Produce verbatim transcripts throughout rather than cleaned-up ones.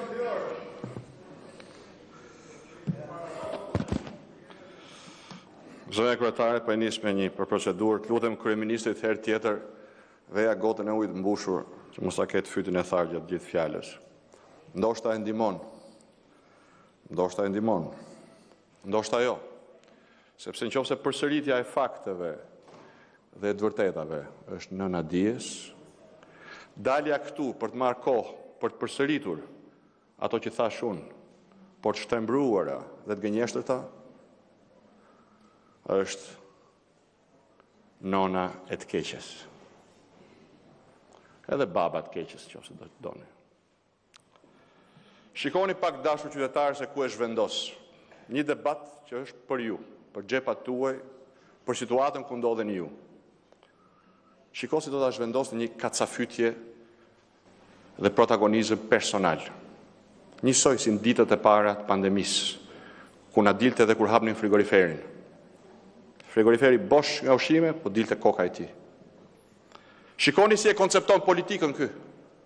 Zonja kryetare, po e nis me një për procedurë. Lutem kryeministrit herë tjetër veja gotën e ujit mbushur, që mos ta ketë fytyn e tharë gjatë gjithë fjalës. Ndoshta e ndihmon. Ndoshta e ndihmon. Ndoshta jo. Sepse nëse përsëritja e fakteve dhe e të vërtetave është nëna dijes, dalja këtu për të marrë kohë, për të përsëritur ato që thash unë, por të shtrembruara dhe të gënjeshtërta, është nona e të keqes. Edhe baba të keqes, nëse do të doni. Shikoni pak dashur qytetarë se ku është vendos. Një debat që është për ju, për xhepat tuaj, për situatën ku ndodhen ju. Shiko si do ta zhvendosni një kacafytje dhe protagonizëm personal. Njësoj si në ditët e para të pandemisë, ku na dilte edhe kur hapnin frigoriferin. Frigoriferi bosh nga ushqime, po dilte koka e tij. Shikoni si e koncepton politikën ky.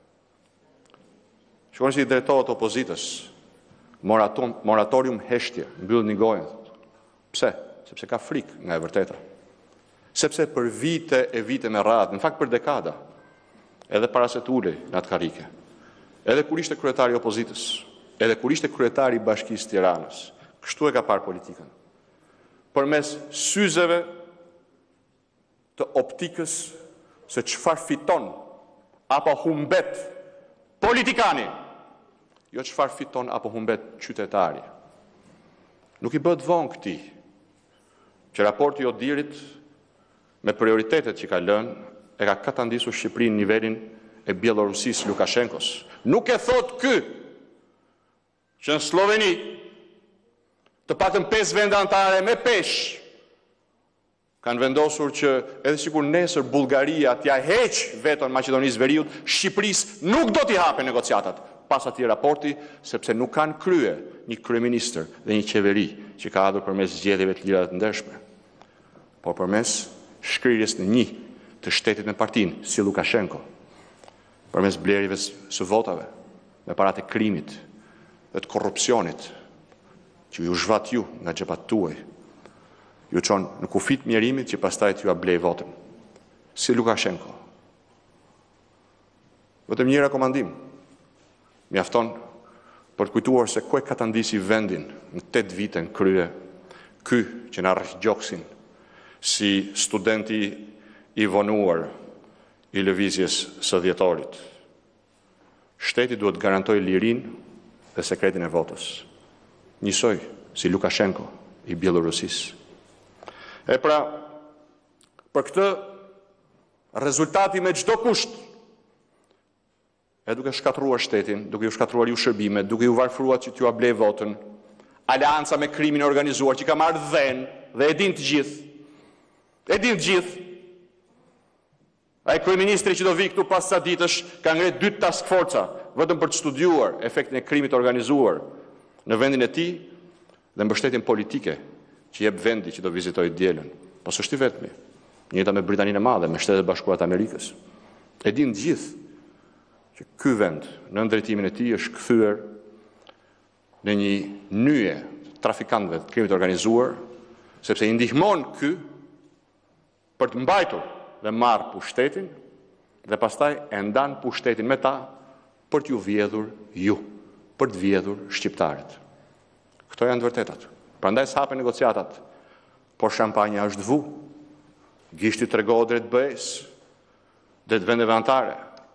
Shikoni si i drejtohet opozitës. Moraton, moratorium heshtje, mbyll një gojën. Pse? Sepse ka frikë nga e vërteta. Sepse për vite e vite me radhë, në fakt për dekada, edhe para se të ulej në atë karrike, edhe kur ishte kryetari i opozitës, edhe kur ishte kryetari i Bashkisë Tiranës, kështu e ka parë politikën. Përmes syzeve të optikës se çfarë fiton apo humbet politikani, jo çfarë fiton apo humbet qytetari. Nuk i bëhet vonë këtij që raporti i Odirit me prioritetet që ka lënë e ka katandisur Shqipërinë në nivelin e Bielorusisë Lukashenkos. Nuk e thot ky që në Sloveni të patën pesë vende anëtare me peshë kanë vendosur që edhe sikur nesër Bullgaria t'ja heq veton Maqedonisë Veriut, Shqipërisë nuk do t'i hapen negociatat pas atij raporti, sepse nuk kanë krye një kryeministër dhe një qeveri që ka ardhur përmes zgjedhjeve të lira dhe të ndershme, por përmes shkrirjes në një të shtetit me partinë si Lukashenko, përmes blerjeve së votave me paratë e krimit dhe të korrupsionit që ju zhvat ju nga xhepat tuaj, ju çon në kufit mjerimit që pastaj t'ju blej votën. Si Lukashenko. Vetëm një rekomandim. Mjafton për të kujtuar se ku e ka ta ndisi vendin në tetë vite në krye, ky që na rreth gjoksin si studenti i vonuar i lëvizjes së dhjetorit. Shteti duhet garantoj lirinë dhe sekretin e votës. Njësoj si Lukashenko i Bielorusisë. E pra, për këtë rezultati me çdo kusht, e duke shkatruar shtetin, duke ju shkatruar ju shërbimet, duke ju varfëruar që t'ju blej votën, aleanca me krimin e organizuar që ka marrë dhenë dhe e din të gjithë. E din të gjithë. Ai kryeministri që do vi këtu pas sa ditësh ka ngret dy task forca vetëm për të studiuar efektin e krimit të organizuar në vendin e tij dhe mbështetjen politike që jep vendi që do vizitoj dielën. Po s'është i vetmi. Njëjta me Britaninë e Madhe, me Shtetet e Bashkuara të Amerikës. E din të gjithë që ky vend në drejtimin e tij është kthyer në një nyje trafikantëve të krimit të organizuar, sepse i ndihmon ky për të mbajtur dhe marrë pushtetin dhe pastaj e ndan pushtetin me ta për t'ju vjedhur ju, për të vjedhur shqiptarët. Këto janë të vërtetat. Prandaj s'hapen negociatat, por shampanja është vu. Gishti tregohet drejt B E-s, drejt vendeve anëtare.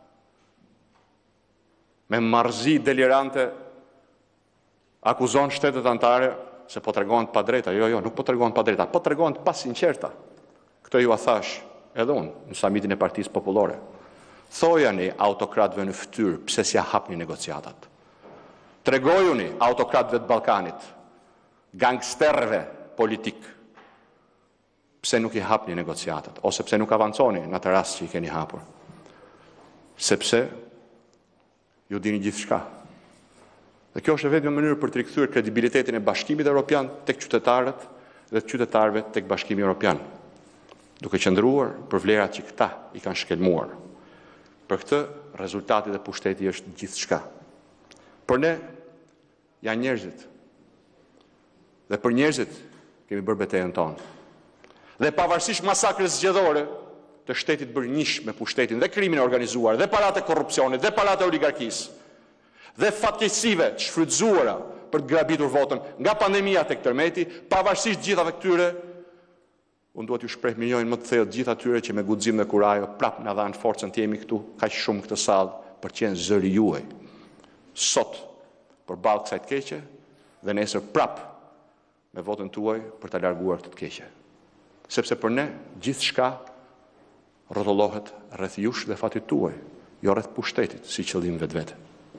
Me marrëzi delirante akuzon shtetet anëtare se po tregohen të padrejta. Jo, jo, nuk po tregohen të padrejta, po tregohen të pasinqerta. Këto ju a thash edhe unë në samitin e Partisë Popullore. Thojani autokratëve në fytyrë pse s'ja hapni negociatat. Tregojuni autokratëve të Ballkanit, gangsterëve politik, pse nuk i hapni negociatat, ose pse nuk avanconi në atë rast që i keni hapur. Sepse ju dini gjithçka. Dhe kjo është vetëm mënyrë për të rikthyer kredibilitetin e Bashkimit Evropian tek qytetarët dhe të qytetarëve tek Bashkimi Evropian, duke qëndruar për vlerat që këta i kanë shkelmuar. Për këtë rezultati dhe pushteti është gjithçka. Për ne, janë njerëzit. Dhe për njerëzit, kemi bërë betejën tonë. Dhe pavarësisht masakrës zgjedhore të shtetit bërë njësh me pushtetin dhe krimin e organizuar, dhe parat e korrupsionit, dhe parat e oligarkisë, dhe fatkeqësive të shfrytzuara për të grabitur votën nga pandemia tek tërmeti, pavarësisht gjithave këtyre, unë duhet ju shpreh mirënjohjen më të thellë gjithë atyre që me guxim dhe kurajë prap na dhanë forcën të jemi këtu kaq shumë këtë sallë për të qenë zëri juaj. Sot përballë kësaj të keqe dhe nesër prap me votën tuaj për ta larguar këtë të keqe. Sepse për ne gjithçka rrotullohet rreth jush dhe fatit tuaj, jo rreth pushtetit si qëllim vetvete.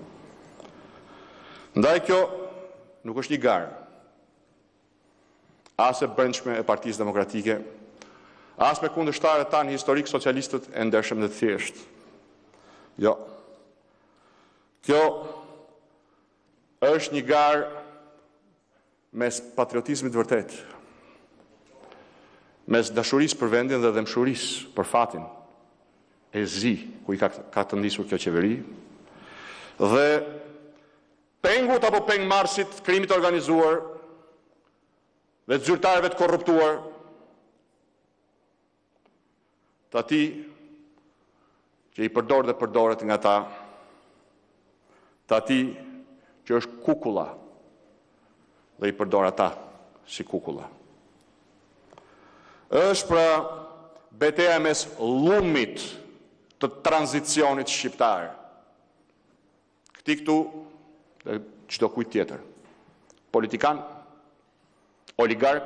Ndaj kjo nuk është një garë, as e brendshme e Partisë Demokratike, as me kundërshtarët tanë historik socialistët e ndershëm dhe të thjeshtë. Jo. Kjo është një garë mes patriotizmit vërtet, mes dashurisë për vendin dhe dëmshurisë për fatin e zi ku i ka, ka të ndisur kjo qeveri, dhe pengut apo pengmarrësit të krimit organizuar dhe të zyrtarëve të korruptuar, të ati që i përdor dhe përdoret nga ta, të ati që është kukulla dhe i përdor ata si kukulla. Është pra betejë mes llumit të tranzicionit shqiptar. Këti këtu dhe çdo kujt tjetër. Politikan, oligark,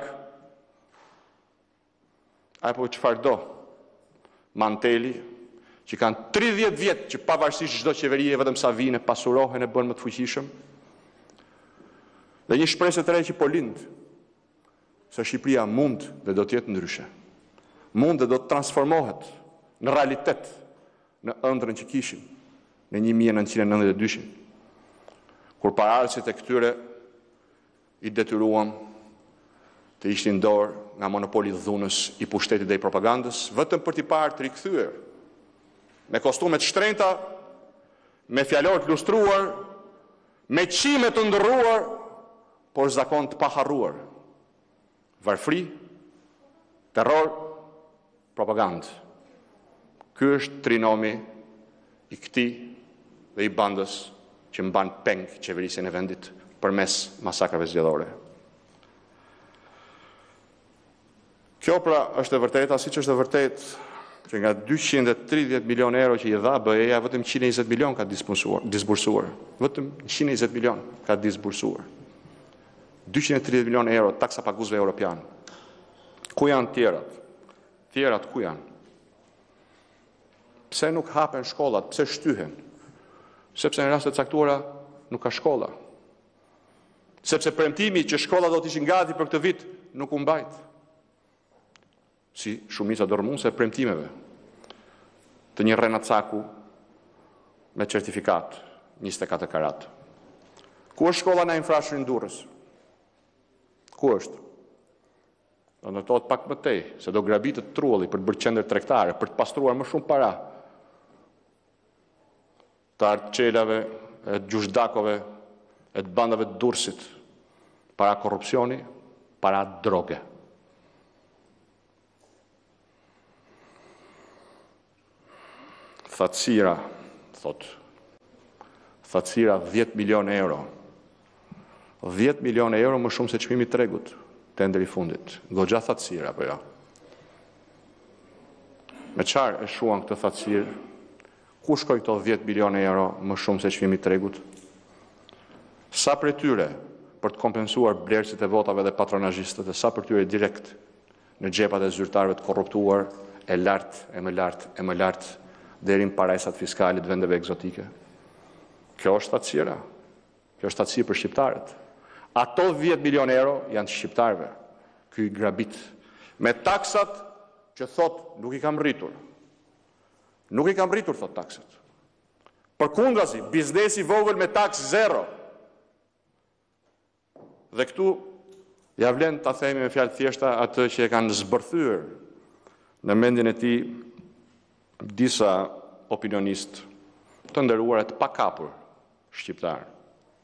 apo çfarë do, manteli, që kanë tridhjetë vjet që pavarësisht çdo qeveri e vetëm sa vijnë pasurohen e bën më të fuqishëm. Dhe një shpresë të re që po lind, se Shqipëria mund dhe do të jetë ndryshe. Mund dhe do të transformohet në realitet në ëndrrën që kishim në një mijë e nëntëqind e nëntëdhjetë e dy, kur paraardhësit e këtyre i detyruam të ishin dorë nga monopoli dhunës i pushtetit dhe i propagandës, vetëm për t'i parë të rikthyer me kostume të shtrenjta, me fjalor të lustruar, me qime të ndërruar, por zakon të paharruar. Varfri, terror, propagandë. Ky është trinomi i këtij dhe i bandës që mban peng qeverisjen e vendit përmes masakrave zgjedhore. Kjo pra është e vërteta, siç është e vërtetë që nga dyqind e tridhjetë milion euro që i dha B E A, vetëm njëqind e njëzet milion ka disbursuar. Vetëm njëqind e njëzet milion ka disbursuar. dyqind e tridhjetë milion euro taksa paguesve europian. Ku janë tjerat? Tjerat ku janë? Pse nuk hapen shkollat? Pse shtyhen? Sepse në raste të caktuara nuk ka shkolla. Sepse premtimi që shkollat do të ishin gati për këtë vit nuk u mbajt. Si shumica dorëmuese e premtimeve të një Renat Caku me certifikat njëzet e katër karat. Ku është shkolla në infrashërin Durrës? Ku është? Do ndërtohet pak më tej, se do grabitet trulli për të bërë qendër tregtare, për të pastruar më shumë para të artçelave, e të gjushdakove, e të bandave të Durrësit, para korrupsioni, para droge. Thatësira, thot, thatësira dhjetë milion euro. dhjetë milion euro më shumë se çmimi i tregut, tenderi i fundit. Goxha thatësira, apo jo? Me çfarë e shuan këtë thatësirë? Ku shkoi këto dhjetë milion euro më shumë se çmimi i tregut? Sa për tyre për të kompensuar blerësit e votave dhe patronazhistët, e sa për tyre direkt në xhepat e zyrtarëve të korruptuar, e lartë, e më lartë, e më lartë, deri në parajsat fiskale të vendeve egzotike. Kjo është thatësira. Kjo është thatësirë për shqiptarët. Ato dhjetë milion euro janë të shqiptarëve. Ky grabit. Me taksat që thot nuk i kam rritur. Nuk i kam rritur, thot taksat. Përkundrazi, biznesi vogël me taks zero. Dhe këtu ja vlen ta themi me fjalë thjeshta atë që e kanë zbërthyer në mendjen e tij disa opinionistë të nderuar e të pakapur shqiptar.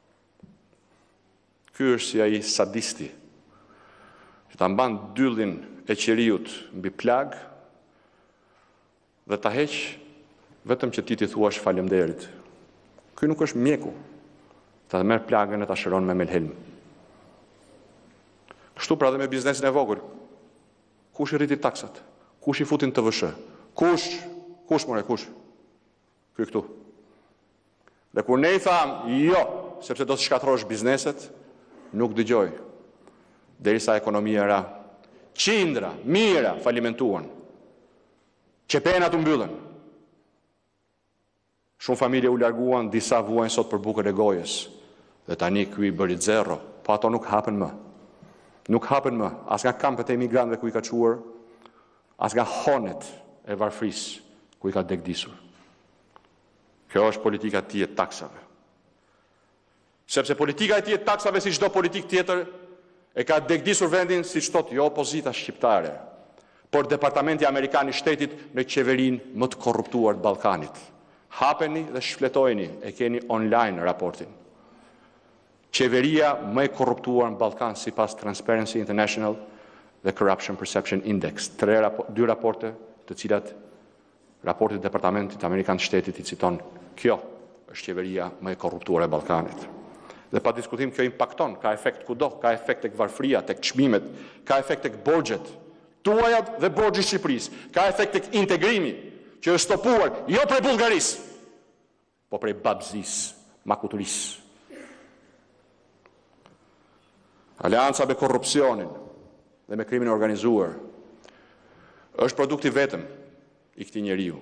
Ky është si ai sadisti që ta mban dyllin e qeriut mbi plag dhe ta heq vetëm që ti t'i thuash faleminderit. Ky nuk është mjeku. Ta merr plagën e ta shëron me melhelm. Kështu pra dhe me biznesin e vogël. Kush i rriti taksat? Kush i futin T V S? Kush? Kush more kush? Ky këtu. Dhe kur ne i tham jo, sepse do të shkatërrosh bizneset, nuk dëgjoj. Derisa ekonomia ra, qindra, mira falimentuan. Qepenat u mbyllën. Shumë familje u larguan, disa vuajnë sot për bukën e gojës. Dhe tani ky i bëri zero, po ato nuk hapen më. Nuk hapen më, as nga kampet e emigrantëve ku i ka quar, as nga honet e varfris ku i ka degdisur. Kjo është politika e tij e taksave. Sepse politika e tij e taksave, si çdo politik tjetër, e ka degdisur vendin, siç thotë jo opozita shqiptare, por departamenti amerikan i shtetit në qeverinë më të korruptuar të Ballkanit. Hapeni dhe shfletojeni, e keni online raportin. Qeveria më e korruptuar në Ballkan sipas Transparency International dhe Corruption Perception Index. Tre rapo, dy raporte, të cilat raporti i departamentit amerikan të shtetit i citon. Kjo është qeveria më e korruptuar e Ballkanit. Dhe pa diskutim kjo impakton, ka efekt kudo, ka efekt tek varfria, tek çmimet, ka efekt tek borxhet tuajat dhe borxhi i Shqipërisë, ka efekt tek integrimi, që është stopuar jo prej Bullgarisë, po prej babzisë, makuturisë. Aleanca me korrupsionin dhe me krimin e organizuar është produkti vetëm i këtij njeriu.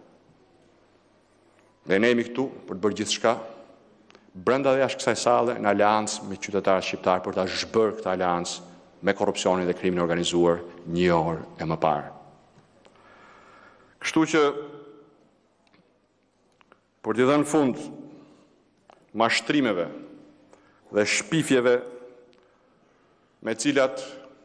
Dhe ne jemi këtu për të bërë gjithçka, brenda dhe jashtë kësaj salle, në aleancë me qytetarët shqiptar për ta zhbërë këtë aleancë me korrupsionin dhe krimin e organizuar një orë e më parë. Kështu që për t'i dhënë fund mashtrimeve dhe shpifjeve me cilat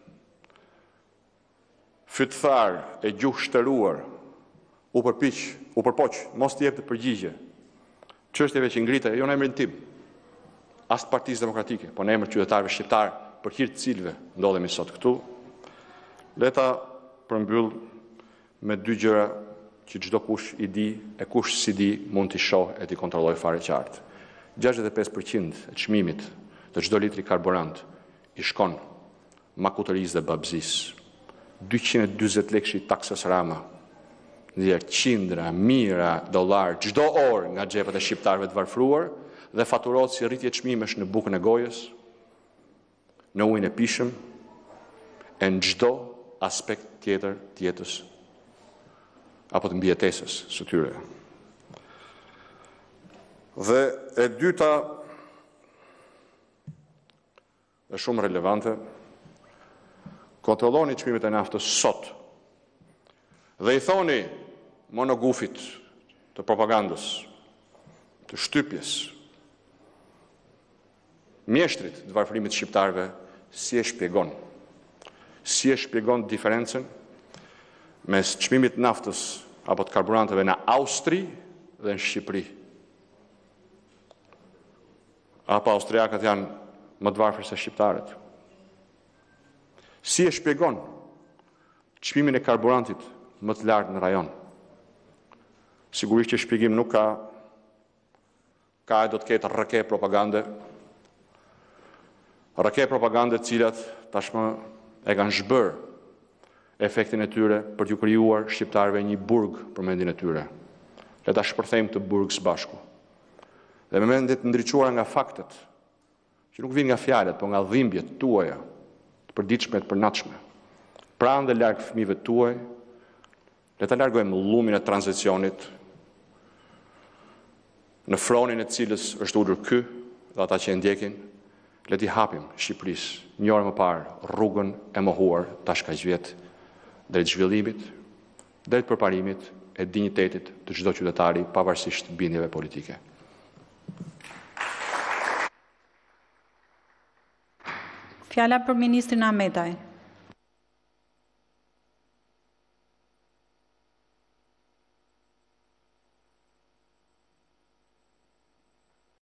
fytëthar e gjuhë shtëruar u përpiq, u përpoq, mos t'i jep të përgjigje çështjeve që ngritë jo në emrin tim, as të Partisë Demokratike, po në emër qytetarëve shqiptar, për hir të cilëve ndodhemi sot këtu. Le ta përmbyll me dy gjëra që çdo kush i di e kush si di mund t'i shohë e t'i kontrollojë fare qartë. gjashtëdhjetë e pesë përqind e çmimit të çdo litri karburant i shkon makutërisë dhe babzisë. dyqind e dyzet lekë i taksës Rama, dhe qindra, mira, dollar, çdo orë nga xhepet e shqiptarëve të varfruar dhe faturohet si rritje çmimesh në bukën e gojës, në ujin e pishëm, e në çdo aspekt tjetër të jetës apo të mbijetesës së tyre. Dhe e dyta është shumë relevante, kontrolloni çmimet e naftës sot. Dhe i thoni monogufit të propagandës, të shtypjes, mjeshtrit të varfërimit shqiptarëve, si e shpjegon. Si e shpjegon diferencën mes çmimit të naftës apo të karburanteve në Austri dhe në Shqipëri. Apo austriakët janë më të varfër se shqiptarët. Si e shpjegon çmimin e karburantit më të lartë në rajon. Sigurisht që shpjegim nuk ka, ka e do të ketë rreke propagande, rreke propagande cilat tashmë e kanë zhbërë efektin e tyre për t'ju krijuar shqiptarëve një burg për mendjen e tyre. Le ta shpërthejmë të burg së bashku. Dhe me mendje të ndriçuara nga faktet, që nuk vijnë nga fjalët, por nga dhimbjet tuaja, të përditshme, të përnaçme. Pranë dhe larg fëmijëve tuaj, le ta largojmë llumin e tranzicionit, në fronin e cilës është ulur ky dhe ata që e ndjekin, le t'i hapim Shqipërisë një orë më parë rrugën e mohuar tash kaq vjet drejt zhvillimit, drejt përparimit e dinjitetit të çdo qytetari pavarësisht bindjeve politike. Fjala për ministrin Ahmetaj.